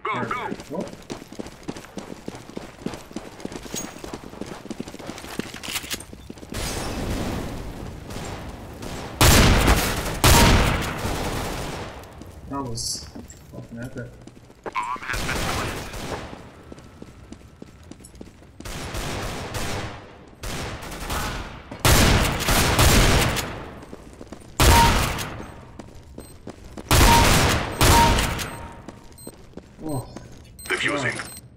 go, go! What? That was fucking epic. Bomb has been planted. Oh, Defusing.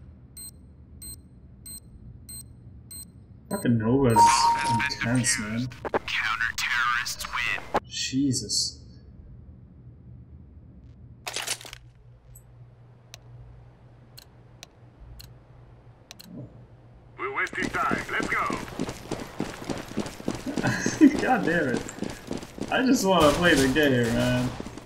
fucking Nova's intense, man. Counter-terrorists win. Jesus. We're wasting time. Let's go. God damn it. I just want to play the game, man.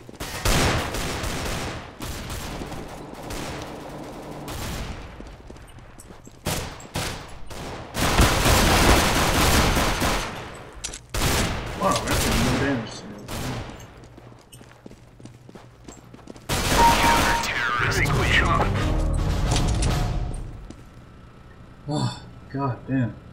Wow, that's no damage to me. Counter-terrorist win. Oh, god damn.